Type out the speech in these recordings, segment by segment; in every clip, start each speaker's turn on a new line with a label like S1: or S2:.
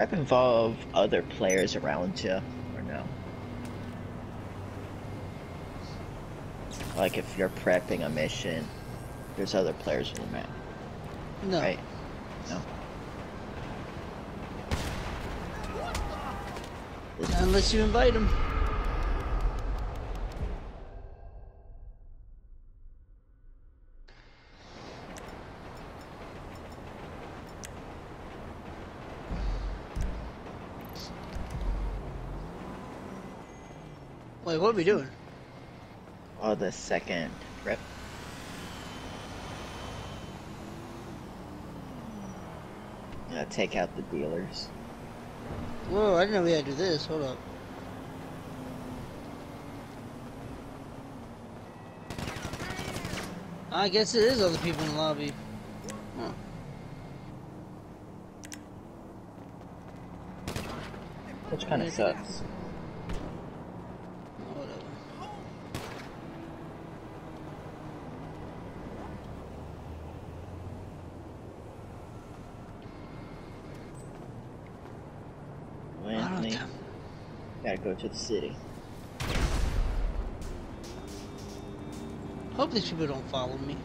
S1: involve other players around you, or no? Like if you're prepping a mission, there's other players in the map,
S2: No.
S1: right? No.
S2: Unless you invite them. Wait, what are we doing?
S1: Oh, the second prep. Yeah, take out the dealers.
S2: Whoa, I didn't know we had to do this. Hold up. I guess it is other people in the lobby. Huh.
S1: Which kind of sucks.
S2: Oh, whatever.
S1: Well, Anthony, gotta go to the city.
S2: Hope these people don't follow me.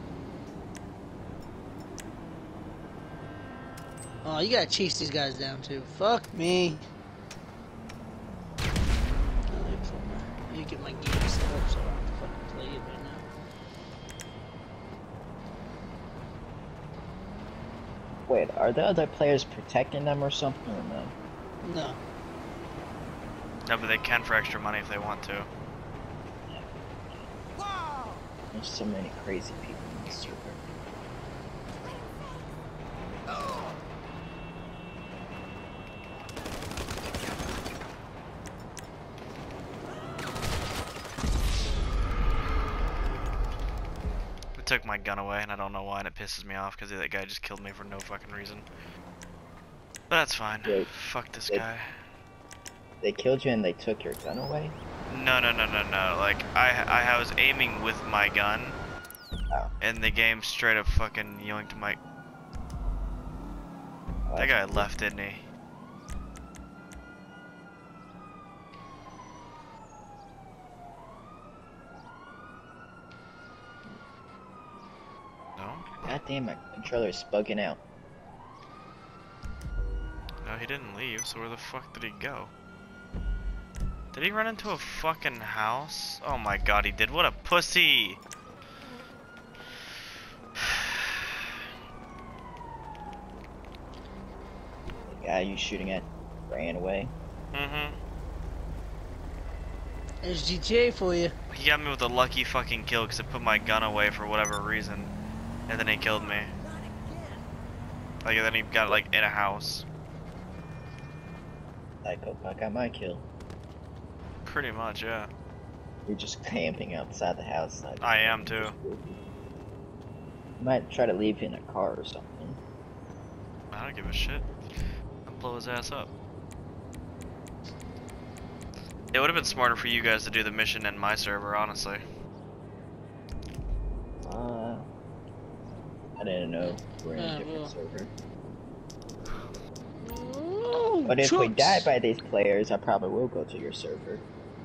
S2: Oh, you gotta chase these guys down too. Fuck me. You get my game set up so I don't have to fucking play it right now.
S1: Wait, are the other players protecting them or something, or no?
S2: No.
S3: No, but they can for extra money if they want to.
S1: There's so many crazy people in this server.
S3: It took my gun away, and I don't know why, and it pisses me off because that guy just killed me for no fucking reason. But that's fine.
S1: Wait,
S3: Fuck this guy.
S1: They killed you and they took your gun away?
S3: No. Like, I was aiming with my gun,
S1: Oh.
S3: and the game straight up fucking yoinked my...
S1: Oh,
S3: That guy left, didn't he? No?
S1: God damn, my controller's bugging out.
S3: No, he didn't leave, so where the fuck did he go? Did he run into a fucking house? Oh my god, he did. What a pussy!
S1: The guy you shooting at ran away.
S3: Mm-hmm.
S2: There's GTA for you.
S3: He got me with a lucky fucking kill because I put my gun away for whatever reason. And then he killed me. Like, and then he got, like, in a house.
S1: Like, oh, I got my kill.
S3: Pretty much, yeah.
S1: You're just camping outside the house. Like,
S3: I am too.
S1: Might try to leave you in a car or something.
S3: I don't give a shit. I'll blow his ass up. It would have been smarter for you guys to do the mission in my server, honestly.
S1: I didn't know we're in a
S2: Yeah,
S1: different
S2: well.
S1: server.
S2: Oh,
S1: But if we
S2: chunks.
S1: die by these players, I probably will go to your server.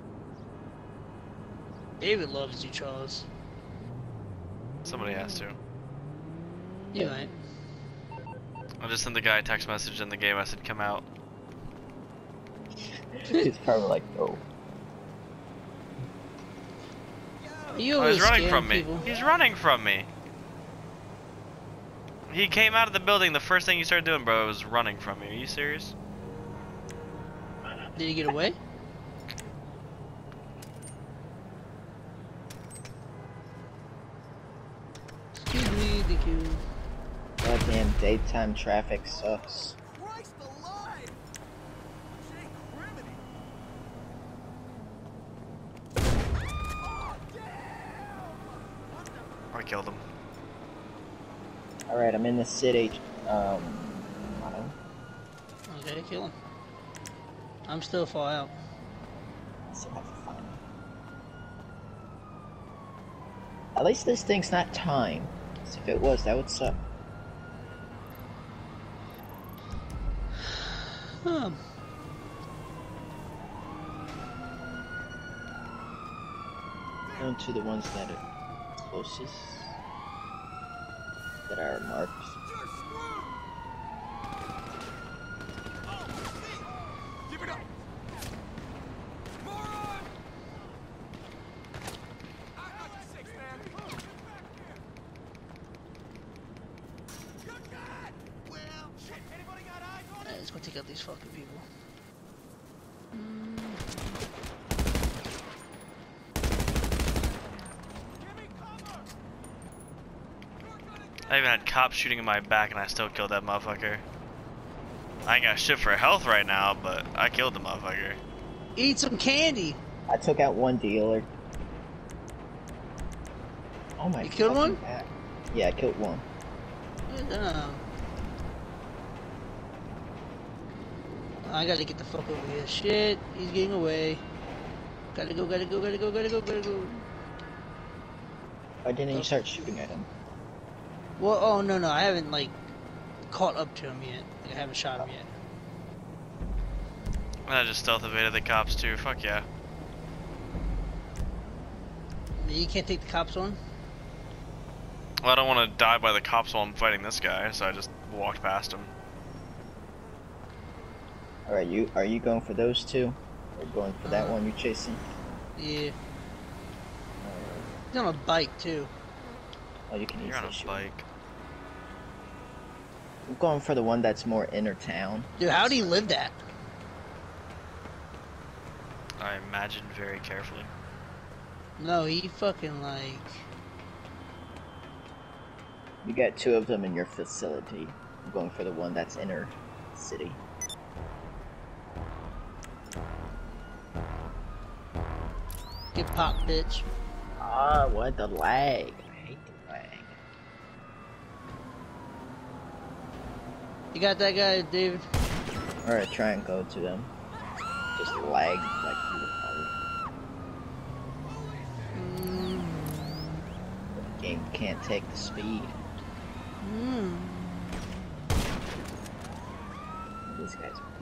S2: David loves you, Charles.
S3: Somebody has to.
S2: You ain't.
S3: I just sent the guy a text message in the game. I said, come out.
S1: He's probably like, oh.
S2: You
S3: Oh,
S2: always
S3: he's running
S2: scam
S3: from me.
S2: people.
S3: He's running from me. He came out of the building. The first thing he started doing, bro, was running from me. Are you serious?
S2: Did he get away?
S1: Goddamn daytime traffic sucks.
S4: Christ alive! Jake Criminy! Oh, damn!
S3: I killed him.
S1: Alright, I'm in the city. Mono.
S2: Okay, kill him. I'm still far out.
S1: So have fun. At least this thing's not timed. 'Cause if it was, that would suck. Going to the ones that are closest, that are marked.
S4: You're screwed! Oh, shit! Give it up! Moron! I got you, six, man. Get back here! You're dead! Well, shit, anybody got eyes on
S2: Alright,
S4: it?
S2: let's go take out these fucking people.
S4: Give me cover! You're gonna
S3: I even had cops shooting in my back and I still killed that motherfucker. I ain't got shit for health right now, but I killed the motherfucker.
S2: Eat some candy.
S1: I took out one dealer. Oh my!
S2: You killed
S1: fucking
S2: one?
S1: God. Yeah, I killed one.
S2: I gotta get the fuck over here. Shit, he's getting away. Gotta go, gotta go, gotta go, gotta go, gotta go.
S1: Why didn't you start shooting at him?
S2: Well, oh no, no, I haven't like caught up to him yet. Like, I haven't shot him yet.
S3: I just stealth evaded the cops too. Fuck yeah.
S2: You can't take the cops on?
S3: Well, I don't want to die by the cops while I'm fighting this guy, so I just walked past him.
S1: All right, are you going for those two? Or going for that one you're chasing?
S2: Yeah. He's on a bike too.
S1: Oh, you can
S3: You're on
S1: easily
S3: a
S1: shoot.
S3: bike.
S1: I'm going for the one that's more inner town.
S2: Dude, how'd he live that?
S3: I imagined very carefully.
S2: No, he fucking like...
S1: You got two of them in your facility. I'm going for the one that's inner city.
S2: Get popped, bitch.
S1: Ah, what the lag? I hate the lag.
S2: You got that guy, David?
S1: Alright, try and go to them. Just lag like
S2: Mm.
S1: the game can't take the speed.
S2: Mm.
S1: These guys are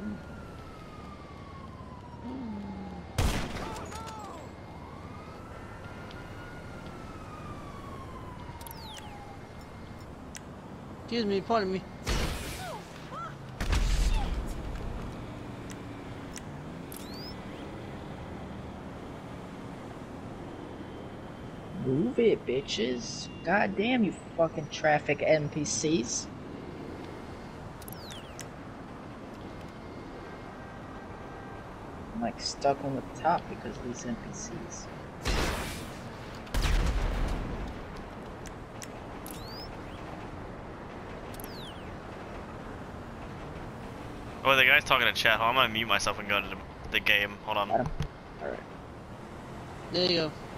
S2: Excuse me, pardon me.
S1: Move it, bitches. God damn, you fucking traffic NPCs. I'm like stuck on the top because of these NPCs.
S3: Oh, the guy's talking to chat. I'm gonna mute myself and go to the game. Hold on.
S1: Got him? Alright.
S2: There you go.